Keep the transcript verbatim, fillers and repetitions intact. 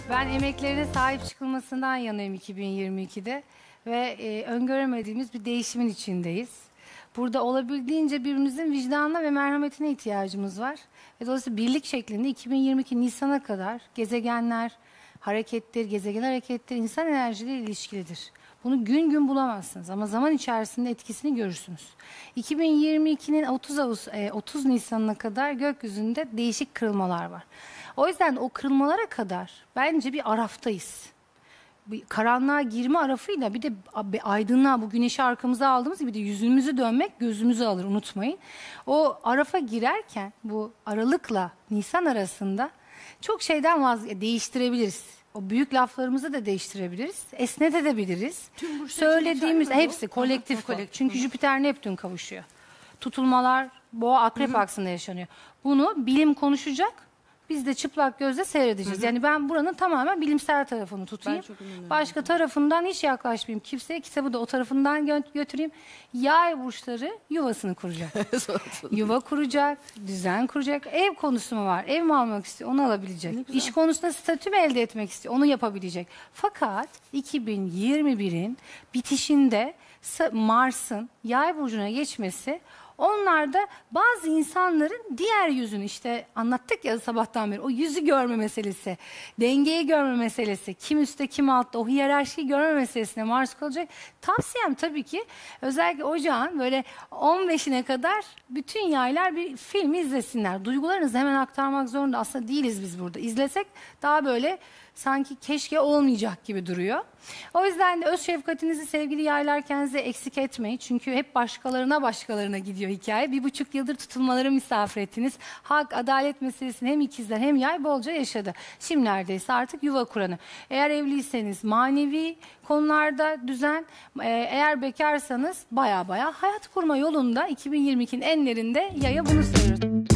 Ben emeklerine sahip çıkılmasından yanayım iki bin yirmi ikide ve e, öngöremediğimiz bir değişimin içindeyiz. Burada olabildiğince birbirimizin vicdanına ve merhametine ihtiyacımız var. Ve dolayısıyla birlik şeklinde iki bin yirmi iki Nisan'a kadar gezegenler harekettir, gezegen harekettir, insan enerjileriyle ilişkilidir. Bunu gün gün bulamazsınız ama zaman içerisinde etkisini görürsünüz. iki bin yirmi ikinin otuz Ağustos, otuz Nisan'ına kadar gökyüzünde değişik kırılmalar var. O yüzden o kırılmalara kadar bence bir araftayız. Bir karanlığa girme arafıyla bir de aydınlığa, bu güneşi arkamıza aldığımız gibi de yüzümüzü dönmek gözümüzü alır, unutmayın. O arafa girerken bu Aralık'la Nisan arasında çok şeyden vaz değiştirebiliriz. O büyük laflarımızı da değiştirebiliriz. Esnetebiliriz. Söylediğimiz hepsi kolektif. kolektif. Çünkü Jüpiter Neptün kavuşuyor. Tutulmalar Boğa Akrep Hı-hı. aksında yaşanıyor. Bunu bilim konuşacak. Biz de çıplak gözle seyredeceğiz. Hı-hı. Yani ben buranın tamamen bilimsel tarafını tutayım. Başka tarafından hiç yaklaşmayayım. Kimseye kitabı da o tarafından gö götüreyim. Yay burçları yuvasını kuracak. Yuva kuracak, düzen kuracak. Ev konusu mu var? Ev mi almak istiyor? Onu alabilecek. İş konusunda statü mü elde etmek istiyor? Onu yapabilecek. Fakat iki bin yirmi birin bitişinde Mars'ın Yay burcuna geçmesi, onlarda bazı insanların diğer yüzünü, işte anlattık ya sabahtan beri, o yüzü görme meselesi, dengeyi görme meselesi, kim üstte kim altta, o hiyerarşiyi görme meselesine maruz kalacak. Tavsiyem tabii ki özellikle ocağın böyle on beşine kadar bütün yaylar bir film izlesinler. Duygularınızı hemen aktarmak zorunda aslında değiliz biz burada. İzlesek daha böyle sanki keşke olmayacak gibi duruyor. O yüzden de öz şefkatinizi sevgili yaylar kendinize eksik etmeyin. Çünkü hep başkalarına başkalarına gidiyor hikaye. Bir buçuk yıldır tutulmaları misafir ettiniz. Hak, adalet meselesini hem ikizler hem yay bolca yaşadı. Şimdi neredeyse artık yuva kuranı. Eğer evliyseniz manevi konularda düzen, eğer bekarsanız baya baya hayat kurma yolunda iki bin yirmi ikinin enlerinde yaya bunu söylüyoruz.